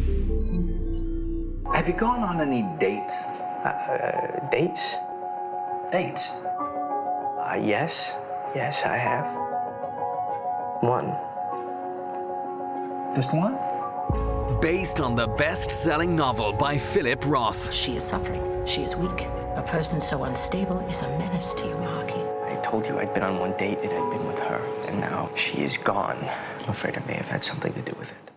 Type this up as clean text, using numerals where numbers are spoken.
Have you gone on any dates? Dates? Dates? Yes. Yes, I have. One. Just one? Based on the best-selling novel by Philip Roth. She is suffering. She is weak. A person so unstable is a menace to you, Marky. I told you I'd been on one date. It had been with her, and now she is gone. I'm afraid I may have had something to do with it.